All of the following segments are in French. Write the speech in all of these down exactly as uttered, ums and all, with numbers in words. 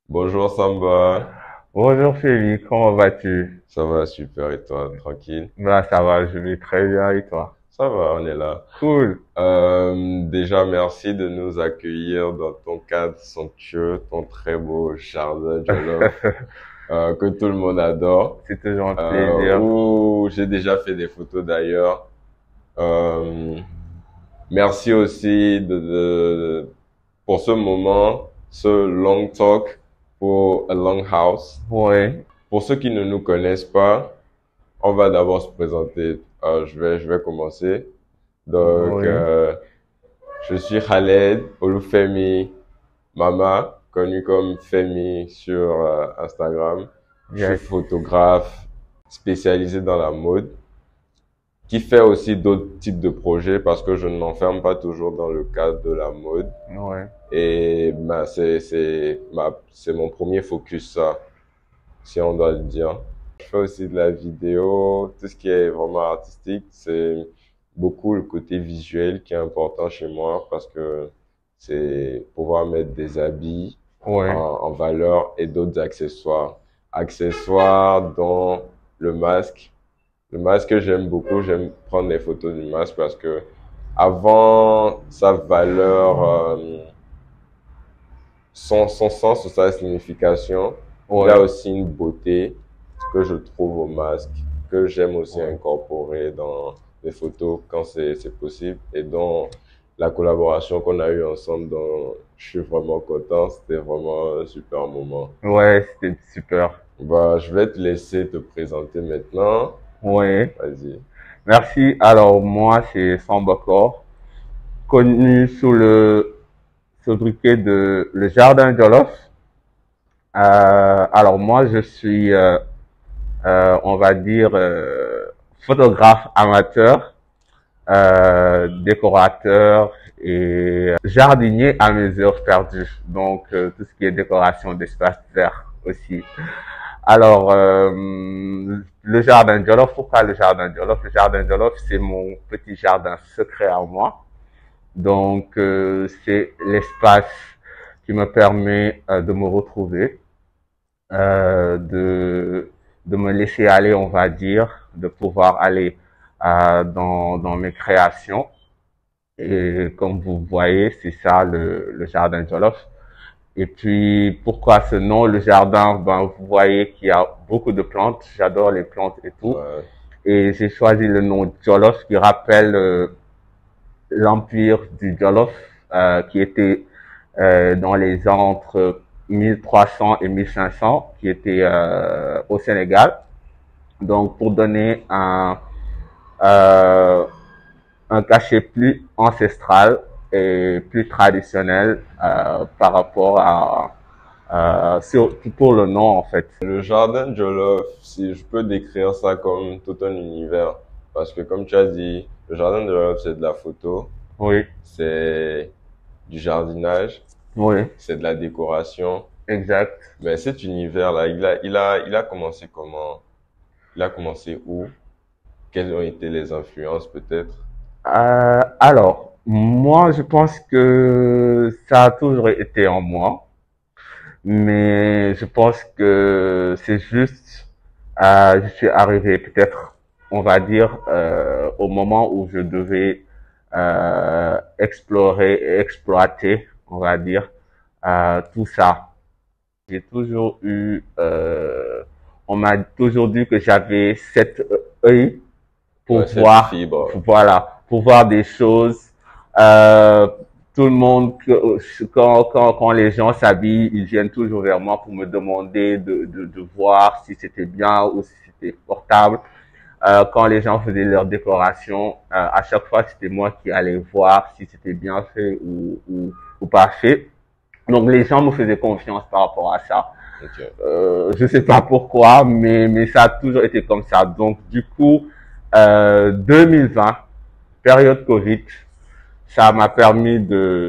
Bonjour Samba, Bonjour Félix, comment vas-tu? ça va super et toi, tranquille? Bah ça va, je vais très bien et toi? Ça va, on est là. Cool. Euh, déjà, merci de nous accueillir dans ton cadre somptueux, ton très beau jardin Jollof, euh, que tout le monde adore, C'est toujours un euh, plaisir. où j'ai déjà fait des photos d'ailleurs. Euh, Merci aussi de, de- pour ce moment, ce long talk pour A Long House. Oui, Pour ceux qui ne nous connaissent pas, on va d'abord se présenter. Euh, je vais, je vais commencer. Donc, oui, euh, je suis Khaled Olufemi Mama, connu comme Femi sur euh, Instagram. Je suis yes. photographe spécialisé dans la mode, qui fait aussi d'autres types de projets parce que je ne m'enferme pas toujours dans le cadre de la mode. Oui, Et ben, c'est, c'est ma, c'est mon premier focus, ça, si on doit le dire. Je fais aussi de la vidéo, tout ce qui est vraiment artistique, c'est beaucoup le côté visuel qui est important chez moi parce que c'est pouvoir mettre des habits en, oui. en valeur et d'autres accessoires. Accessoires dont le masque. Le masque, j'aime beaucoup, j'aime prendre des photos du masque parce que avant sa valeur, euh, son, son sens ou sa signification, il a Oui, aussi une beauté que je trouve au masque, que j'aime aussi oui. incorporer dans les photos quand c'est c'est possible et dans la collaboration qu'on a eue ensemble, dont je suis vraiment content, c'était vraiment un super moment. Ouais, c'était super. Bah, je vais te laisser te présenter maintenant. Oui. Vas-y. Merci. Alors moi, c'est Sambakor, connu sous le sobriquet de le Jardin Jollof. Euh, alors moi, je suis, euh, euh, on va dire, euh, photographe amateur, euh, décorateur et jardinier à mes heures perdues. Donc, euh, tout ce qui est décoration d'espace vert aussi. Alors, euh, le jardin Jollof, pourquoi le jardin Jollof? Le jardin Jollof, c'est mon petit jardin secret à moi. Donc, euh, c'est l'espace qui me permet euh, de me retrouver, euh, de, de me laisser aller, on va dire, de pouvoir aller euh, dans, dans mes créations. Et comme vous voyez, c'est ça le, le jardin Jollof. Et puis, pourquoi ce nom, le jardin? Ben, vous voyez qu'il y a beaucoup de plantes. J'adore les plantes et tout. Ouais. Et j'ai choisi le nom Jollof qui rappelle euh, l'empire du Jollof euh, qui était euh, dans les ans entre mille trois cents et mille cinq cents, qui était euh, au Sénégal. Donc, pour donner un, euh, un cachet plus ancestral et plus traditionnel euh, par rapport à euh, sur, pour le nom en fait. Le jardin Jollof, si je peux décrire ça comme tout un univers, parce que comme tu as dit, le jardin Jollof, c'est de la photo, Oui, c'est du jardinage, oui, c'est de la décoration. exact. Mais cet univers-là, il a, il a, il a commencé comment? Il a commencé où? Quelles ont été les influences peut-être? Euh, alors, moi, je pense que ça a toujours été en moi, mais je pense que c'est juste, euh, je suis arrivé peut-être, on va dire, euh, au moment où je devais euh, explorer et exploiter, on va dire, euh, tout ça. J'ai toujours eu, euh, on m'a toujours dit que j'avais cet œil pour Ouais, cette voir, fibre. voilà, pour voir des choses. Euh, tout le monde, quand, quand, quand les gens s'habillent, ils viennent toujours vers moi pour me demander de, de, de voir si c'était bien ou si c'était portable. Euh, quand les gens faisaient leur décoration, euh, à chaque fois, c'était moi qui allais voir si c'était bien fait ou, ou, ou pas fait. Donc les gens me faisaient confiance par rapport à ça. Ok. Euh, je sais pas pourquoi, mais, mais ça a toujours été comme ça. Donc du coup, euh, deux mille vingt, période Covid, ça m'a permis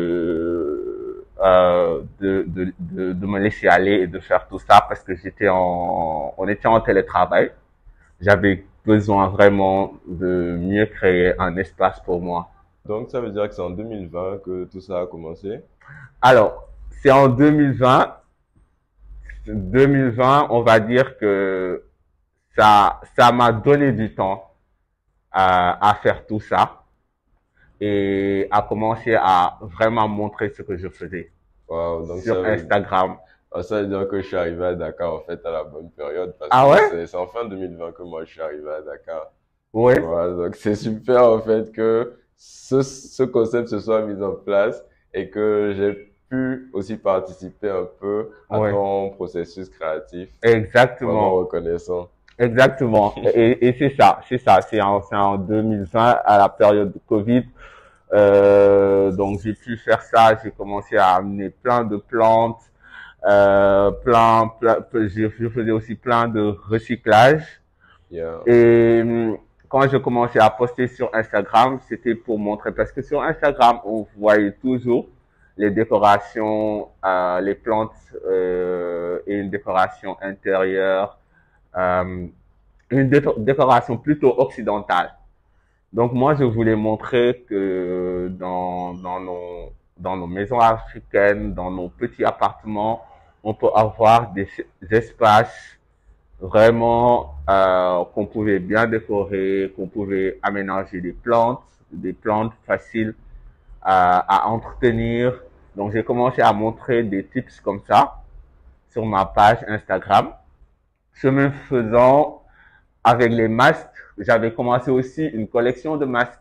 de, euh, de, de, de, de me laisser aller et de faire tout ça parce que j'étais en, on était en télétravail. J'avais besoin vraiment de mieux créer un espace pour moi. Donc ça veut dire que c'est en deux mille vingt que tout ça a commencé? Alors, c'est en deux mille vingt, deux mille vingt, on va dire que ça, ça m'a donné du temps à, à faire tout ça et à commencer à vraiment montrer ce que je faisais Wow, donc sur ça veut, Instagram. ça veut dire que je suis arrivé à Dakar en fait à la bonne période parce Ah que ouais? c'est c'est en fin deux mille vingt que moi je suis arrivé à Dakar. Oui, Voilà, donc c'est super en fait que ce, ce concept se soit mis en place et que j'ai pu aussi participer un peu à oui, ton processus créatif. Vraiment exactement. reconnaissant. Exactement. Et, et c'est ça, c'est ça. C'est en, c'est en deux mille vingt, à la période de Covid. Euh, donc j'ai pu faire ça. J'ai commencé à amener plein de plantes, euh, plein, plein, je, je faisais aussi plein de recyclage. Yeah. Et hum, quand je commençais à poster sur Instagram, c'était pour montrer, parce que sur Instagram, on voyait toujours les décorations, euh, les plantes euh, et une décoration intérieure, euh, une déco- décoration plutôt occidentale. Donc moi, je voulais montrer que dans, dans, nos, dans nos maisons africaines, dans nos petits appartements, on peut avoir des, des espaces vraiment euh, qu'on pouvait bien décorer, qu'on pouvait aménager des plantes, des plantes faciles à, à entretenir. Donc j'ai commencé à montrer des tips comme ça sur ma page Instagram. Chemin faisant, avec les masques, j'avais commencé aussi une collection de masques.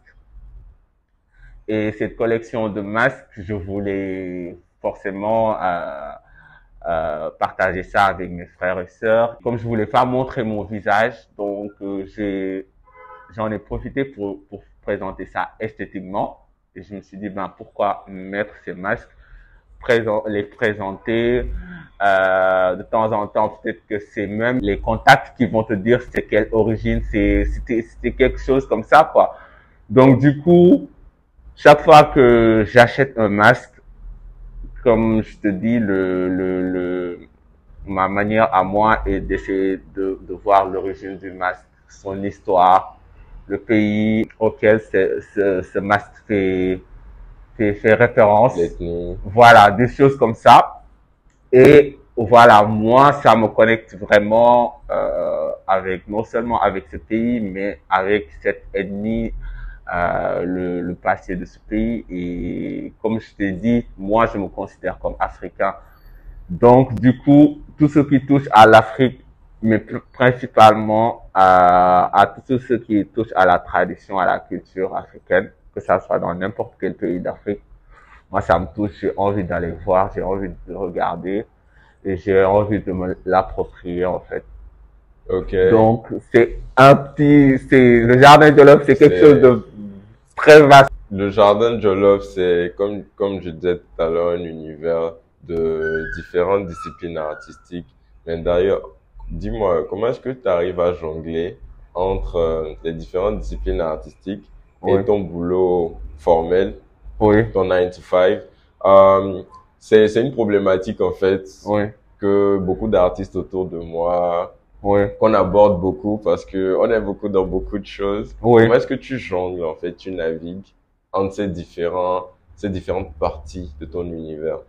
Et cette collection de masques, je voulais forcément euh, euh, partager ça avec mes frères et sœurs. Comme je voulais pas montrer mon visage, donc euh, j'ai j'en ai profité pour, pour présenter ça esthétiquement. Et je me suis dit, ben pourquoi mettre ces masques, présent, les présenter euh, de temps en temps. Peut-être que c'est même les contacts qui vont te dire c'est quelle origine, c'est c'était c'était quelque chose comme ça quoi. Donc du coup, chaque fois que j'achète un masque, comme je te dis, le, le, le, ma manière à moi est d'essayer de, de voir l'origine du masque, son histoire, le pays auquel ce, ce, ce masque fait, fait, fait référence. L'ethnie. Voilà, des choses comme ça. Et voilà, moi, ça me connecte vraiment euh, avec, non seulement avec ce pays, mais avec cette ethnie, euh, le, le passé de ce pays. Et comme je t'ai dit, moi, je me considère comme africain. Donc, du coup, tout ce qui touche à l'Afrique, mais principalement à, à tout ce qui touche à la tradition, à la culture africaine, que ça soit dans n'importe quel pays d'Afrique, moi, ça me touche, j'ai envie d'aller voir, j'ai envie de regarder et j'ai envie de me l'approprier, en fait. Ok. Donc, c'est un petit, c'est, le jardin de l'Off, c'est quelque C'est- chose de très vaste. Le jardin Jollof, c'est comme, comme je disais tout à l'heure, un univers de différentes disciplines artistiques. Mais d'ailleurs, dis-moi, comment est-ce que tu arrives à jongler entre euh, les différentes disciplines artistiques Oui, et ton boulot formel, oui, ton nine to five? Euh, c'est, c'est une problématique en fait oui, que beaucoup d'artistes autour de moi, oui, qu'on aborde beaucoup parce que on est beaucoup dans beaucoup de choses. oui. Comment est-ce que tu jongles en fait, tu navigues entre ces différents, ces différentes parties de ton univers?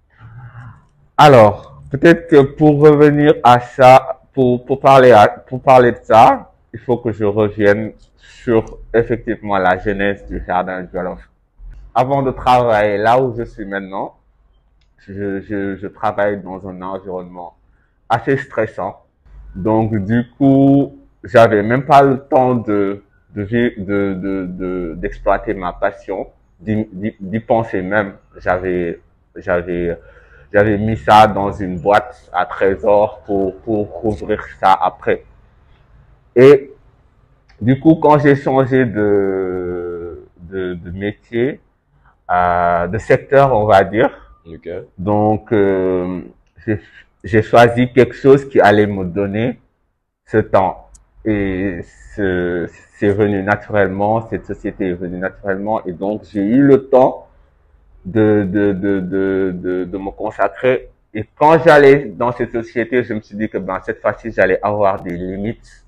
Alors, peut-être que pour revenir à ça, pour, pour parler à, pour parler de ça, il faut que je revienne sur effectivement la genèse du jardin Jollof. Avant de travailler là où je suis maintenant, je, je, je travaille dans un environnement assez stressant. Donc, du coup, j'avais même pas le temps de, de, vi- de, de, de- d'exploiter ma passion, d'y, d'y d'y penser même. J'avais, j'avais, j'avais mis ça dans une boîte à trésor pour, pour rouvrir ça après. Et du coup, quand j'ai changé de, de, de métier, euh, de secteur, on va dire, Ok. donc euh, j'ai j'ai choisi quelque chose qui allait me donner ce temps. Et ce- c'est venu naturellement, cette société est venue naturellement, et donc j'ai eu le temps de, de, de, de, de, de me consacrer. Et quand j'allais dans cette société, je me suis dit que ben, cette fois-ci, j'allais avoir des limites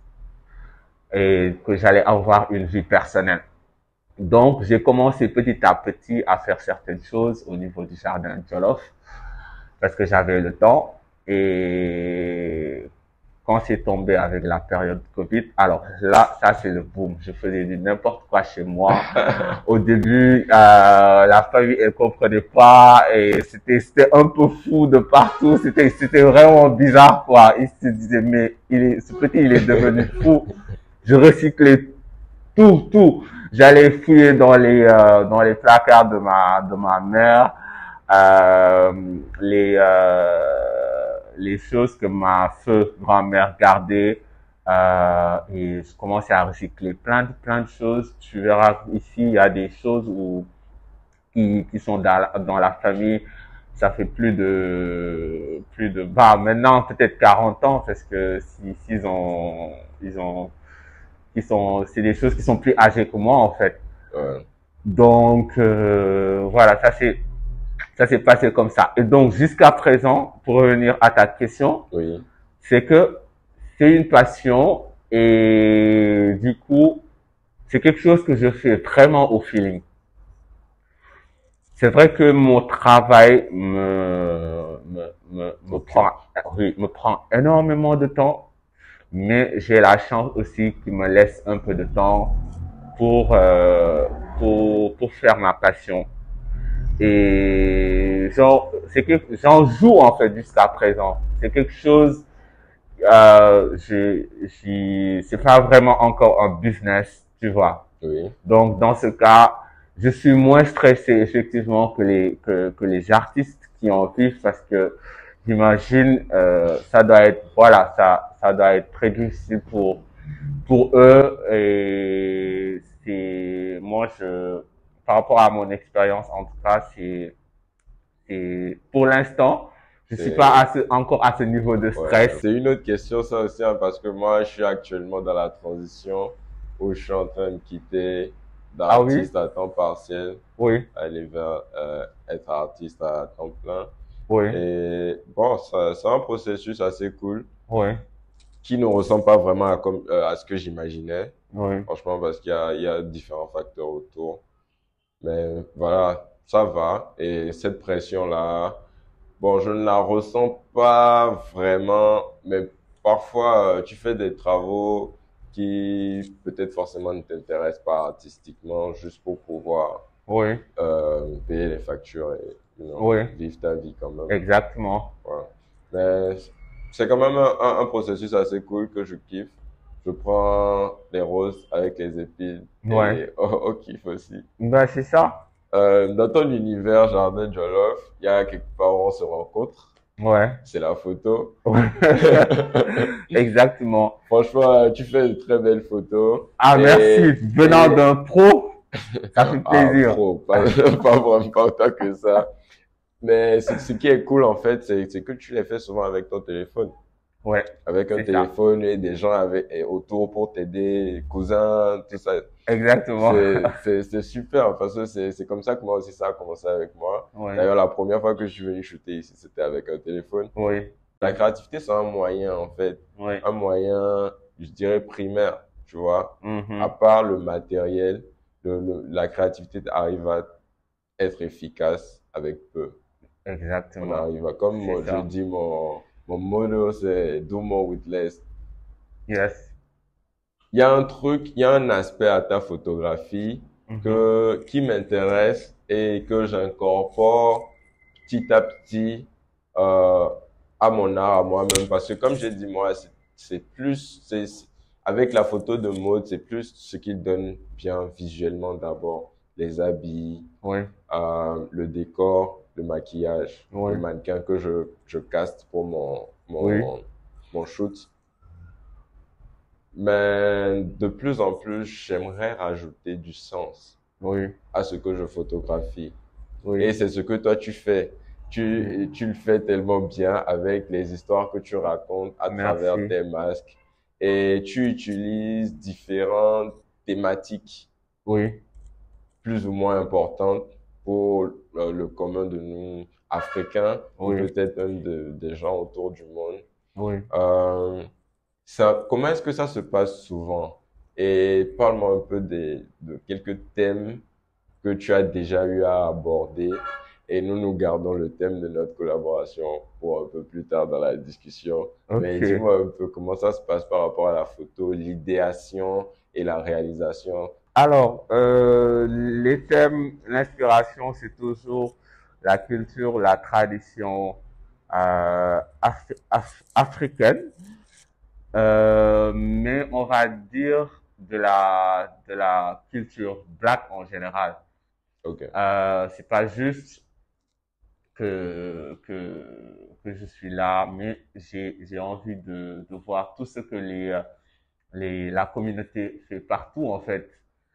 et que j'allais avoir une vie personnelle. Donc, j'ai commencé petit à petit à faire certaines choses au niveau du jardin Jollof parce que j'avais le temps. Et quand c'est tombé avec la période Covid, alors là, ça c'est le boom. Je faisais du n'importe quoi chez moi. Au début, euh, la famille elle comprenait pas et c'était c'était un peu fou de partout. C'était c'était vraiment bizarre quoi. Ils se disaient mais il est ce petit il est devenu fou. Je recyclais tout tout. J'allais fouiller dans les euh, dans les placards de ma de ma mère, euh, les euh, les choses que ma feu grand-mère gardait, euh, et je commençais à recycler plein de plein de choses. Tu verras ici il y a des choses où qui qui sont dans la, dans la famille. Ça fait plus de plus de bah maintenant peut-être quarante ans parce que si s'ils ont ils ont qui sont, c'est des choses qui sont plus âgées que moi en fait. Ouais. Donc euh, voilà, ça c'est, ça s'est passé comme ça. Et donc jusqu'à présent, pour revenir à ta question, Oui. c'est que c'est une passion et du coup, c'est quelque chose que je fais vraiment au feeling. C'est vrai que mon travail me me me, me Ok. prend, oui, me prend énormément de temps, mais j'ai la chance aussi qu'il me laisse un peu de temps pour, euh, pour, pour faire ma passion. Et genre, c'est que j'en joue en fait jusqu'à présent. C'est quelque chose, euh, j'ai, j'ai, c'est pas vraiment encore un business, tu vois. Oui. Donc dans ce cas, je suis moins stressé effectivement que les que, que les artistes qui en vivent parce que j'imagine euh, ça doit être voilà ça ça doit être très difficile pour pour eux et c'est moi je par rapport à mon expérience en tout cas c'est c'est pour l'instant je suis pas C'est à ce, encore à ce niveau de ouais. stress. C'est une autre question ça aussi hein, parce que moi je suis actuellement dans la transition où je suis en train de quitter Ah oui, d'artiste à temps partiel oui, aller vers euh, être artiste à temps plein. oui, Et bon, ça, c'est un processus assez cool oui, qui ne ressemble pas vraiment à, comme, euh, à ce que j'imaginais. oui, Franchement, parce qu'il y a, il y a différents facteurs autour. Mais voilà, ça va. Et cette pression-là, bon, je ne la ressens pas vraiment, mais parfois, euh, tu fais des travaux qui peut-être forcément ne t'intéressent pas artistiquement, juste pour pouvoir oui, euh, payer les factures et you know, oui, vivre ta vie quand même. exactement. Voilà. Mais c'est quand même un, un, un processus assez cool que je kiffe. Je prends les roses avec les épines Ouais, et au, au kiff aussi. ben c'est ça. Euh, dans ton univers Jardin Jollof, il y a quelque part où on se rencontre. Ouais. C'est la photo. Exactement. Franchement, tu fais de très belles photos. Ah, merci. Et, Venant et d'un pro, ça fait ah, plaisir. pro, pas, pas vraiment pas autant que ça. Mais ce, ce qui est cool, en fait, c'est c'est que tu les fais souvent avec ton téléphone. Ouais, Avec un c'est ça. téléphone et des gens avec, et autour pour t'aider, cousins, tout ça. Exactement. C'est, c'est, c'est super parce que c'est, c'est comme ça que moi aussi ça a commencé avec moi. Ouais, D'ailleurs, la première fois que je suis venu shooter ici, c'était avec un téléphone. oui, La créativité, c'est un moyen, en fait. oui. Un moyen, je dirais, primaire, tu vois. À Mhm. part le matériel, le, le- la créativité arrive à être efficace avec peu. On Exactement. arrive à, comme C'est moi, je ça. dis, mon, mon motto, c'est do more with less. Yes. Il y a un truc, il y a un aspect à ta photographie Mhm. que, qui m'intéresse et que j'incorpore petit à petit euh, à mon art, à moi-même. Parce que comme j'ai dit, moi, c'est c'est plus, c'est, c'est- avec la photo de mode, c'est plus ce qui donne bien visuellement d'abord. Les habits, Oui, euh, le décor, le maquillage, le oui, mannequin que je, je caste pour mon, oui, mon, mon shoot. Mais de plus en plus, j'aimerais rajouter du sens oui, à ce que je photographie. Et oui. c'est ce que toi tu fais. Mhm. Tu, tu le fais tellement bien avec les histoires que tu racontes à travers Merci. tes masques. Et tu utilises différentes thématiques Oui, plus ou moins importantes pour euh, le commun de nous, Africains, ou oui, peut-être même de, des gens autour du monde. oui. Euh, Ça, comment est-ce que ça se passe souvent? Et parle-moi un peu des, de quelques thèmes que tu as déjà eu à aborder Et nous, nous gardons le thème de notre collaboration pour un peu plus tard dans la discussion. Mais Ok. dis-moi un peu comment ça se passe par rapport à la photo, l'idéation et la réalisation. Alors, euh, les thèmes, l'inspiration, c'est toujours la culture, la tradition euh, af af africaine, euh, mais on va dire de la de la culture black en général. Ok, Euh, c'est pas juste que, que, que je suis là, mais j'ai, j'ai envie de, de voir tout ce que les, les, la communauté fait partout, en fait.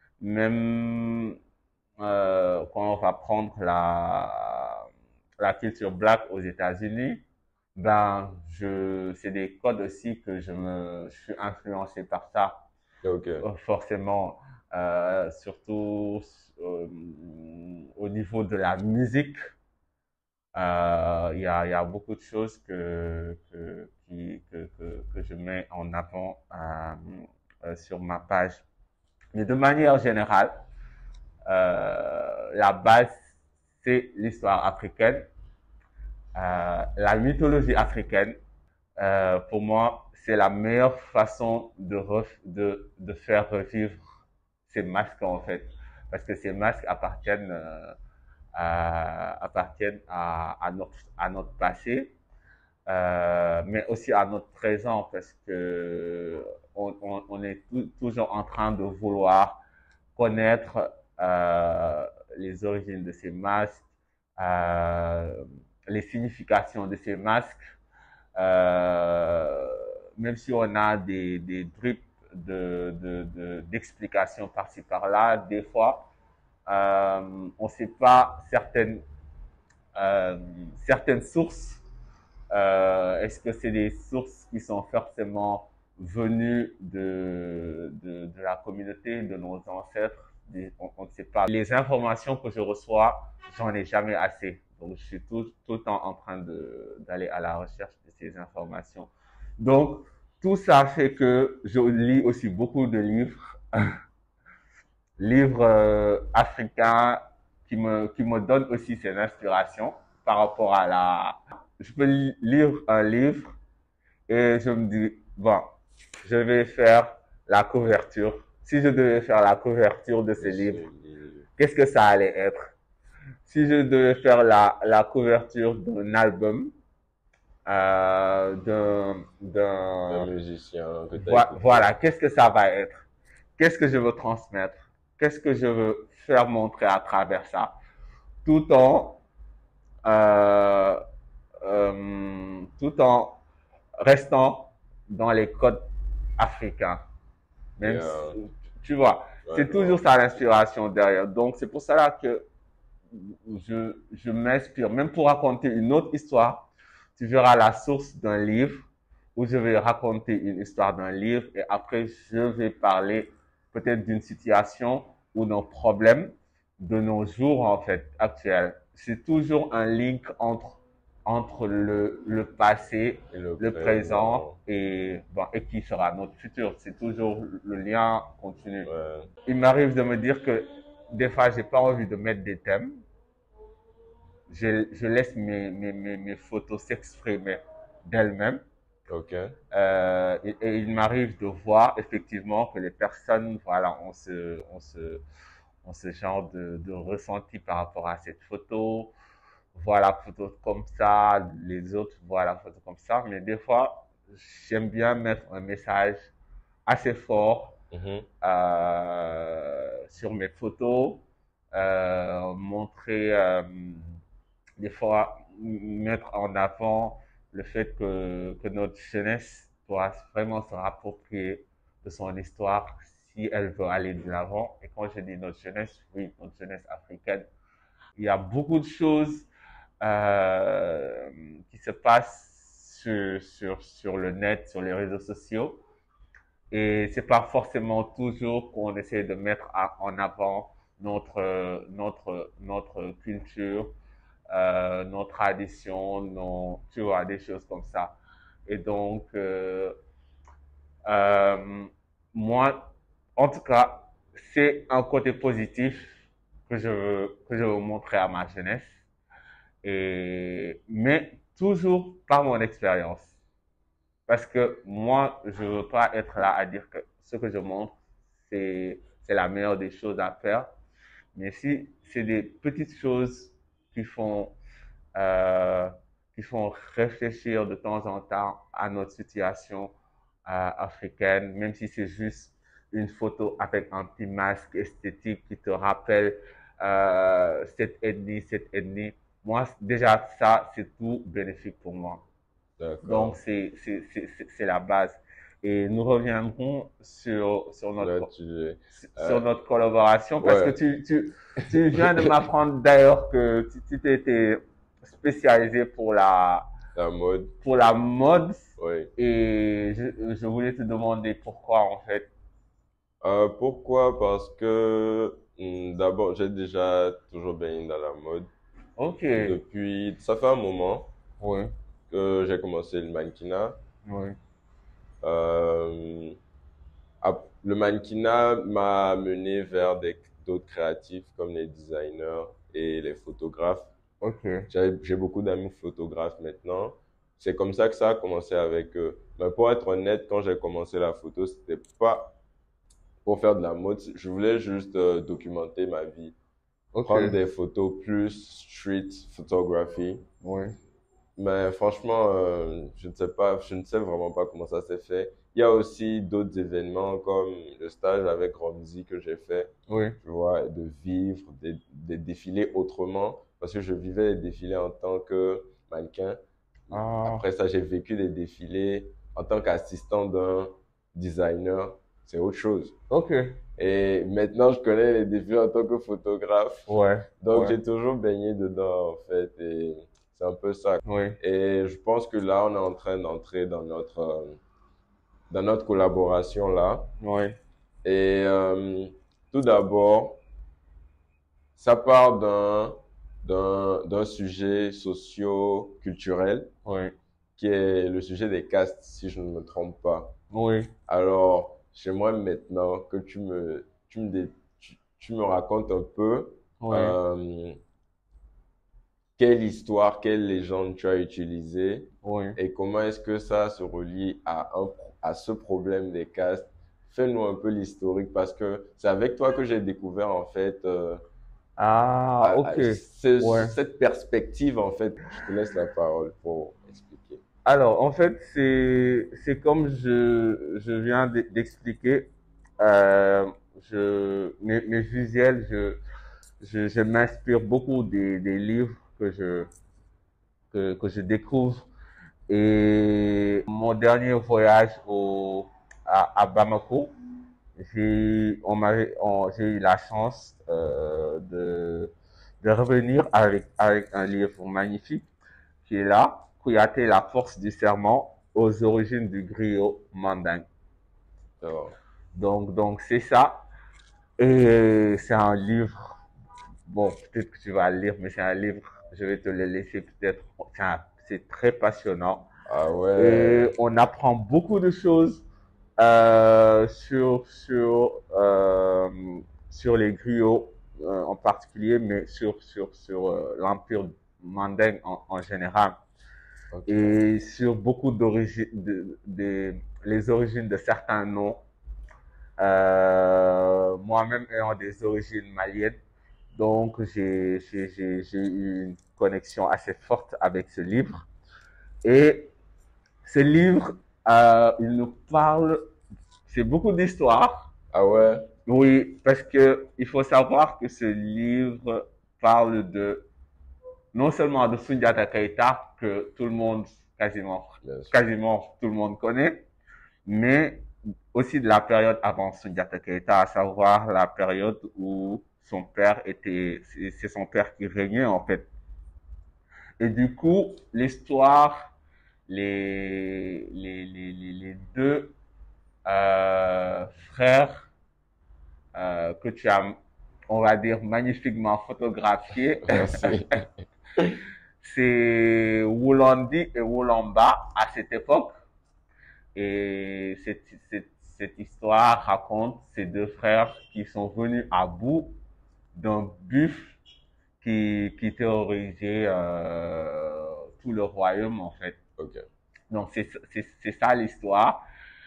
Même euh, quand on va prendre la, la culture black aux États-Unis, ben, je, c'est des codes aussi que je me, je suis influencé par ça, ok, forcément, euh, surtout euh, au niveau de la musique. Euh, Il y a, il y a beaucoup de choses que, que, qui, que, que, que je mets en avant euh, euh, sur ma page. Mais de manière générale, euh, la base, c'est l'histoire africaine, euh, la mythologie africaine. Euh, pour moi, c'est la meilleure façon de, ref, de, de faire revivre ces masques, en fait. Parce que ces masques appartiennent euh, euh, appartiennent à, à, notre, à notre passé, euh, mais aussi à notre présent, parce que on, on, on est tout, toujours en train de vouloir connaître euh, les origines de ces masques, euh, les significations de ces masques, euh, même si on a des, des drips de, de, de, d'explications par-ci par-là, des fois, euh, on ne sait pas certaines, euh, certaines sources. Euh, Est-ce que c'est des sources qui sont forcément venues de, de, de la communauté, de nos ancêtres? On, on ne sait pas. Les informations que je reçois, j'en ai jamais assez. Donc, je suis tout, tout le temps en train d'aller à la recherche de ces informations. Donc, tout ça fait que je lis aussi beaucoup de livres livre euh, africain qui me, qui me donne aussi ses inspirations par rapport à la... Je peux lire un livre et je me dis, bon, je vais faire la couverture. Si je devais faire la couverture de ce livre, qu'est-ce que ça allait être? Si je devais faire la, la couverture d'un album, euh, d'un... un d'un musicien que tu as Voi- écouté. Voilà, qu'est-ce que ça va être? Qu'est-ce que je veux transmettre? Qu'est-ce que je veux faire montrer à travers ça? Tout en, euh, euh, tout en restant dans les codes africains. Et Même euh, si, tu vois, ouais, c'est toujours non. ça l'inspiration derrière. Donc, c'est pour cela que je, je m'inspire. Même pour raconter une autre histoire, tu verras la source d'un livre où je vais raconter une histoire d'un livre et après je vais parler peut-être d'une situation ou d'un problème de nos jours en fait actuels. C'est toujours un link entre entre le, le passé, Et le le présent présent. et bon et qui sera notre futur. C'est toujours le lien continu. Ouais. Il m'arrive de me dire que des fois j'ai pas envie de mettre des thèmes. Je, je laisse mes, mes, mes, mes photos s'exprimer d'elles-mêmes. Ok. Euh, et, et il m'arrive de voir effectivement que les personnes, voilà, ont ce, ont ce, ont ce genre de, de ressenti par rapport à cette photo, voient la photo comme ça, les autres voient la photo comme ça, mais des fois, j'aime bien mettre un message assez fort Mhm. euh, sur mes photos, euh, montrer, euh, des fois, mettre en avant le fait que, que notre jeunesse doit vraiment se rapproprier de son histoire si elle veut aller de l'avant. Et quand je dis notre jeunesse, oui, notre jeunesse africaine, il y a beaucoup de choses euh, qui se passent sur, sur, sur le net, sur les réseaux sociaux. Et c'est pas forcément toujours qu'on essaie de mettre à, en avant notre, notre, notre culture, euh, nos traditions, nos, tu vois, des choses comme ça. Et donc, euh, euh, moi, en tout cas, c'est un côté positif que je veux, que je veux montrer à ma jeunesse. Et, mais toujours par mon expérience. Parce que moi, je veux pas être là à dire que ce que je montre, c'est, c'est la meilleure des choses à faire. Mais si c'est des petites choses qui font, euh, qui font réfléchir de temps en temps à notre situation euh, africaine, même si c'est juste une photo avec un petit masque esthétique qui te rappelle euh, cette ethnie, cette ethnie. Moi, déjà, ça, c'est tout bénéfique pour moi. Donc, D'accord. c'est, c'est, c'est, c'est c'est la base. Et nous reviendrons sur, sur notre, Là, tu... sur Euh, notre collaboration parce que ouais, tu, tu, tu viens de m'apprendre d'ailleurs que tu, tu t'étais spécialisé pour la, la mode, pour la mode oui. et je, je voulais te demander pourquoi en fait. Euh, pourquoi? Parce que hum, d'abord, j'ai déjà toujours baigné dans la mode. Ok. Depuis, ça fait un moment Oui, que j'ai commencé le mannequinat. oui. Euh, ap- le mannequinat m'a mené vers des, d'autres créatifs comme les designers et les photographes. Ok. J'ai, j'ai beaucoup d'amis photographes maintenant. C'est comme ça que ça a commencé avec eux. Mais pour être honnête, quand j'ai commencé la photo, c'était pas pour faire de la mode. Je voulais juste euh, documenter ma vie, Ok. prendre des photos plus street photography. Oui. Mais franchement, euh, je ne sais pas, je ne sais vraiment pas comment ça s'est fait. Il y a aussi d'autres événements comme le stage avec Romzy que j'ai fait, Oui. tu vois, de vivre des, des défilés autrement, parce que je vivais les défilés en tant que mannequin. Ah. Après ça, j'ai vécu des défilés en tant qu'assistant d'un designer. C'est autre chose. Ok. Et maintenant, je connais les défis en tant que photographe. Ouais. Donc, Ouais. j'ai toujours baigné dedans, en fait. Et c'est un peu ça. Oui. Et je pense que là, on est en train d'entrer dans notre, euh, dans notre collaboration là. Oui. Et euh, tout d'abord, ça part d'un, d'un, d'un sujet socio-culturel Oui. qui est le sujet des castes, si je ne me trompe pas. Oui. Alors, j'aimerais maintenant que tu me, tu me, dé- tu, tu me racontes un peu Oui. euh, quelle histoire, quelle légende tu as utilisée Oui. et comment est-ce que ça se relie à, un, à ce problème des castes. Fais-nous un peu l'historique parce que c'est avec toi que j'ai découvert en fait euh, Ah, à- ok. à- ce- Ouais. cette perspective en fait. Je te laisse la parole pour expliquer. Alors, en fait, c'est c'est comme je je viens d'e- d'expliquer. Euh, je mes, mes visuels, je je, je m'inspire beaucoup des, des livres que je que, que je découvre. Et mon dernier voyage au à, à Bamako, j'ai on m'avait on- j'ai eu la chance euh, de de revenir avec avec un livre magnifique qui est là, Kouyaté, la force du serment aux origines du griot mandingue. Alors, Donc, donc c'est ça. Et c'est un livre, bon, peut-être que tu vas le lire, mais c'est un livre, je vais te le laisser peut-être, c'est un- c'est très passionnant. ah Et ouais, on apprend beaucoup de choses euh, sur, sur, euh, sur les griots euh, en particulier, mais sur, sur, sur euh, l'empire mandingue en, en général. ok. Et sur beaucoup d'origines, de, de, les origines de certains noms. Euh, moi-même ayant des origines maliennes, donc j'ai j'ai j'ai j'ai eu une connexion assez forte avec ce livre. Et ce livre, euh, il nous parle, c'est beaucoup d'histoires. Ah ouais, Oui, parce que il faut savoir que ce livre parle de non seulement de Sundiata Keita que tout le monde quasiment bien sûr. quasiment tout le monde connaît, mais aussi de la période avant Sundiata Keita, à savoir la période où son père était, c'est son père qui régnait en fait. Et du coup, l'histoire, les, les, les, les, les deux euh, frères euh, que tu as, on va dire, magnifiquement photographiés, Merci. c'est Wulandi et Wulamba à cette époque. Et cette, cette, cette histoire raconte ces deux frères qui sont venus à bout d'un buffle qui, qui terrorisait euh, tout le royaume, en fait. Ok. Donc, c'est c'est- c'est ça l'histoire.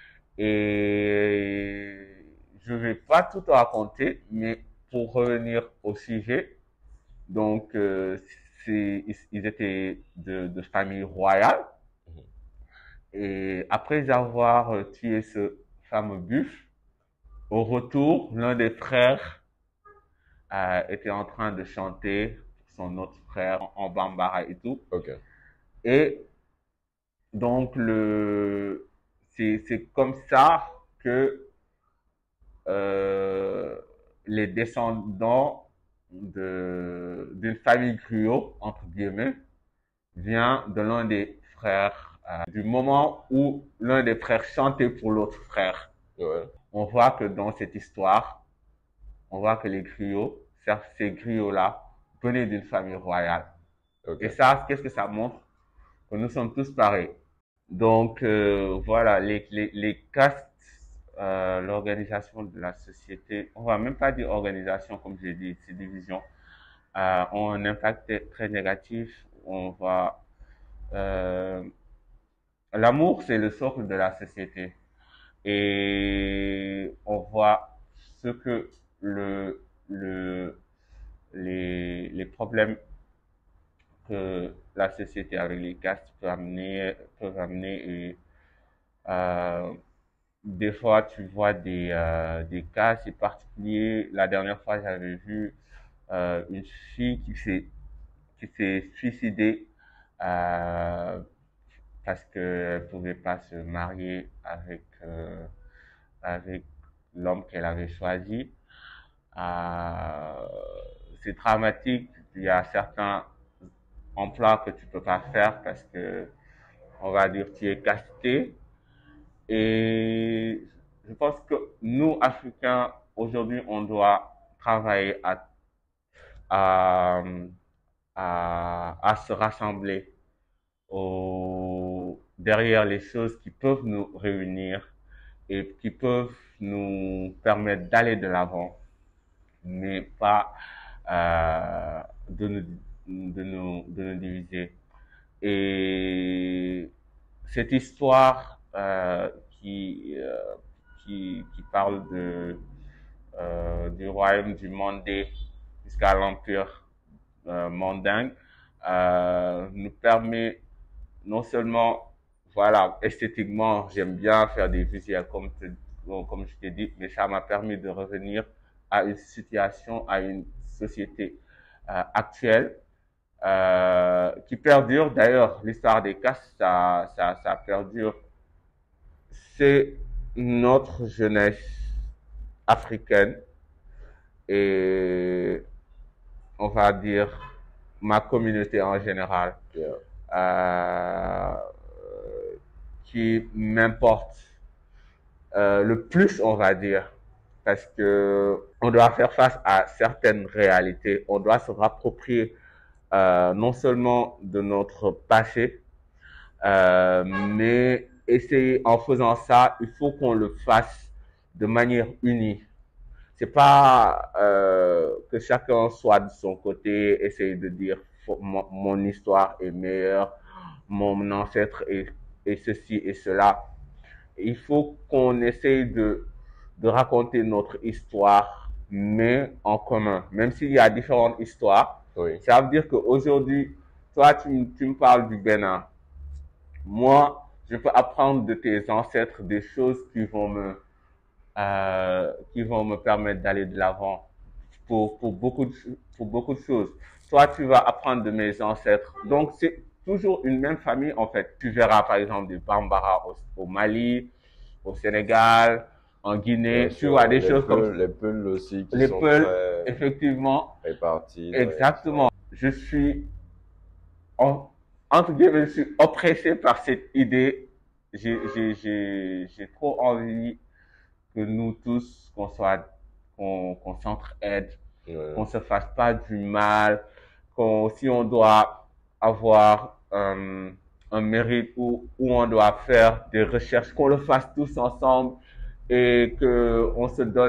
Et je vais pas tout raconter, mais pour revenir au sujet, donc, euh, c'est, ils, ils étaient de, de famille royale. Mhm. Et après avoir euh, tué ce fameux buffle, au retour, l'un des frères euh, était en train de chanter son autre frère en, en bambara et tout. Ok. Et donc, le, c'est, c'est comme ça que euh, les descendants de, d'une famille griot, entre guillemets, vient de l'un des frères, euh, du moment où l'un des frères chantait pour l'autre frère. Ouais. On voit que dans cette histoire, on voit que les griots, ces griots-là, venaient d'une famille royale. Ok. Et ça, qu'est-ce que ça montre? Que nous sommes tous pareils. Donc, euh, voilà, les, les, les castes, euh, l'organisation de la société, on va même pas dire organisation, comme j'ai dit, ces divisions, euh, ont un impact très négatif. On va, euh, l'amour, c'est le socle de la société. Et on voit ce que le, le, les, les problèmes que la société avec les castes peut amener, peuvent amener. Et euh, des fois, tu vois des, euh, des cas, c'est particulier. La dernière fois, j'avais vu euh, une fille qui s'est qui s'est suicidée euh, parce qu'elle pouvait pas se marier avec euh, avec l'homme qu'elle avait choisi. Euh, c'est dramatique. Il y a certains emplois que tu peux pas faire parce que on va dire tu es casté. Et je pense que nous, Africains, aujourd'hui, on doit travailler à, à, à, à se rassembler au, derrière les choses qui peuvent nous réunir et qui peuvent nous permettre d'aller de l'avant, mais pas euh, de, nous, de, nous, de nous diviser. Et cette histoire euh, qui, euh, qui, qui parle de, euh, du royaume du Mandé jusqu'à l'empire euh, mandingue euh, nous permet non seulement, voilà, esthétiquement, j'aime bien faire des visuels comme, te, comme je t'ai dit, mais ça m'a permis de revenir à une situation, à une société euh, actuelle euh, qui perdure. D'ailleurs, l'histoire des castes, ça, ça, ça perdure. C'est notre jeunesse africaine et on va dire ma communauté en général Yeah. euh, qui m'importe euh, le plus, on va dire, parce que on doit faire face à certaines réalités, on doit se rapproprier euh, non seulement de notre passé, euh, mais essayer en faisant ça, il faut qu'on le fasse de manière unie. C'est pas euh, que chacun soit de son côté, essayer de dire mon, mon histoire est meilleure, mon ancêtre est, est ceci et cela. Il faut qu'on essaye de, de raconter notre histoire, mais en commun. Même s'il y a différentes histoires, Oui. ça veut dire qu'aujourd'hui, toi, tu, tu me parles du Bénin. Moi, je peux apprendre de tes ancêtres des choses qui vont me, euh, qui vont me permettre d'aller de l'avant pour, pour, beaucoup de, pour beaucoup de choses. Toi, tu vas apprendre de mes ancêtres. Donc, c'est toujours une même famille, en fait. Tu verras, par exemple, des Bambara au, au Mali, au Sénégal, en Guinée. Bien Tu vois, des les choses Peuls, comme les Peuls aussi qui les sont Peuls, très effectivement. répartis. Exactement. Je suis, en, entre guillemets, je suis oppressé par cette idée. J'ai, j'ai, j'ai, j'ai trop envie que nous tous, qu'on soit, qu'on, qu'on s'entraide, Ouais. qu'on se fasse pas du mal, qu'on, si on doit avoir euh, un mérite où, où on doit faire des recherches, qu'on le fasse tous ensemble et que on se donne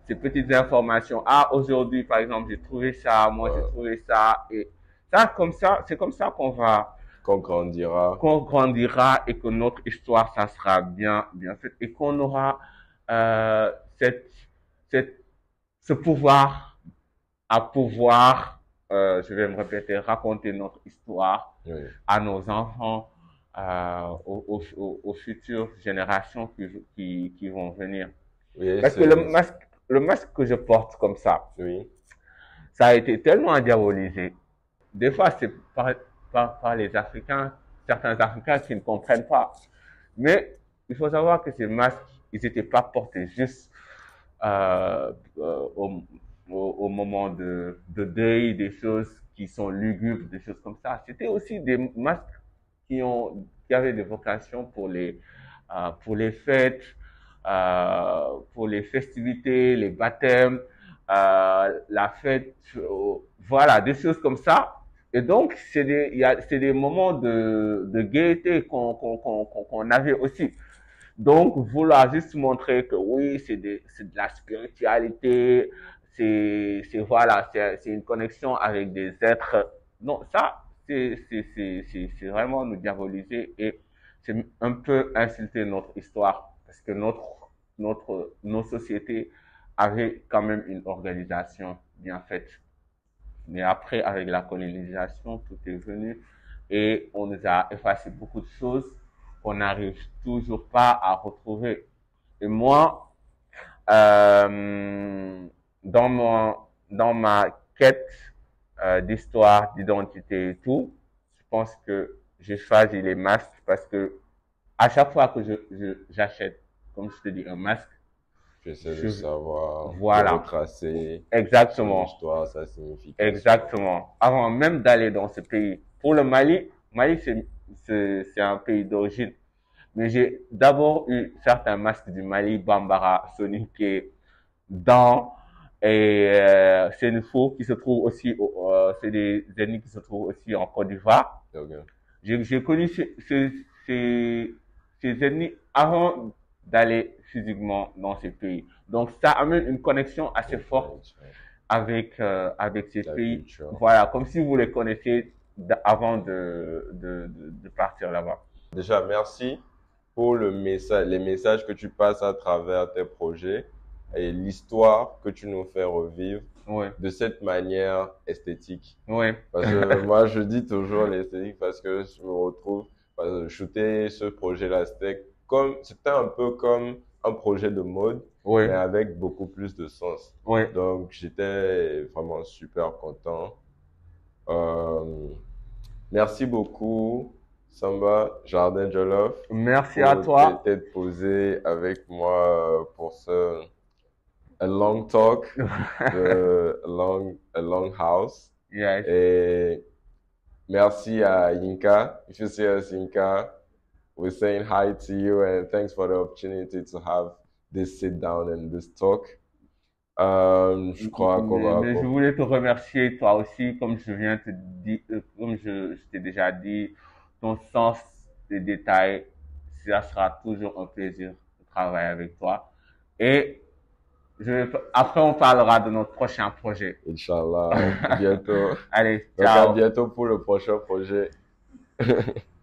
ces petites informations. Ah, aujourd'hui, par exemple, j'ai trouvé ça, moi Ouais. j'ai trouvé ça. Et ça, comme ça, c'est comme ça qu'on va, Qu'on grandira. qu'on grandira et que notre histoire, ça sera bien, bien fait et qu'on aura euh, cette, cette, ce pouvoir à pouvoir, euh, je vais me répéter, raconter notre histoire Oui. à nos enfants, euh, aux, aux, aux futures générations qui, qui, qui vont venir. Oui, Parce que c'est... le masque, le masque que je porte comme ça, Oui. ça a été tellement diabolisé. Des fois, c'est par, par, par les Africains, certains Africains qui ne comprennent pas. Mais il faut savoir que ces masques, ils n'étaient pas portés juste euh, euh, au, au, au moment de, de deuil, des choses qui sont lugubres, des choses comme ça. C'était aussi des masques qui ont, qui avaient des vocations pour les, euh, pour les fêtes, euh, pour les festivités, les baptêmes, euh, la fête, euh, voilà, des choses comme ça. Et donc, c'est des, il y a, c'est des moments de, de gaieté qu'on, qu'on, qu'on, qu'on avait aussi. Donc, vouloir juste montrer que oui, c'est de, c'est de la spiritualité, c'est, c'est voilà, c'est, c'est une connexion avec des êtres. Non, ça, c'est, c'est, c'est, c'est, c'est vraiment nous diaboliser et c'est un peu insulter notre histoire parce que notre, notre, nos sociétés avaient quand même une organisation bien faite. Mais après, avec la colonisation, tout est venu et on nous a effacé beaucoup de choses qu'on n'arrive toujours pas à retrouver. Et moi, euh, dans mon, dans ma quête euh, d'histoire, d'identité et tout, je pense que j'ai choisi les masques parce que à chaque fois que je, je, j'achète, comme je te dis, un masque, J'essaie je, de savoir, voilà, de retracer son exactement, histoire, sa signification. exactement. Avant même d'aller dans ce pays. Pour le Mali, Mali c'est, c'est, c'est un pays d'origine. Mais j'ai d'abord eu certains masques du Mali, Bambara, Soniké, Dan et euh, Senfo qui se trouvent aussi, au- euh, c'est des ennemis qui se trouvent aussi en Côte d'Ivoire. Okay. J'ai, j'ai connu ces, ces, ces, ces ennemis avant d'aller physiquement dans ces pays. Donc ça amène une connexion assez forte avec euh, avec ces La pays. culture. Voilà, comme si vous les connaissiez d- avant de, de, de, de partir là-bas. Déjà, merci pour le message, les messages que tu passes à travers tes projets et l'histoire que tu nous fais revivre Ouais, de cette manière esthétique. ouais, Parce que moi, je dis toujours l'esthétique parce que je me retrouve, parce que shooter ce projet-là, c'était comme, c'était un peu comme un projet de mode, mais ouais, avec beaucoup plus de sens. ouais. Donc, j'étais vraiment super content. Euh, merci beaucoup, Samba Jardin Jollof, Merci à pour toi. t'être posé avec moi euh, pour ce a long talk, de a long, a long house. Yes. Et merci à Yinka. If you see us, Yinka, we're saying hi to you and thanks for the opportunity to have this sit down and this talk. Euh, je crois qu'on Mais, va... mais je voulais te remercier toi aussi, comme je viens te dire, euh, comme je, je t'ai déjà dit, ton sens des détails, ça sera toujours un plaisir de travailler avec toi. Et je vais, après on parlera de notre prochain projet. Inch'Allah, bientôt. Allez, Donc à ciao. bientôt pour le prochain projet.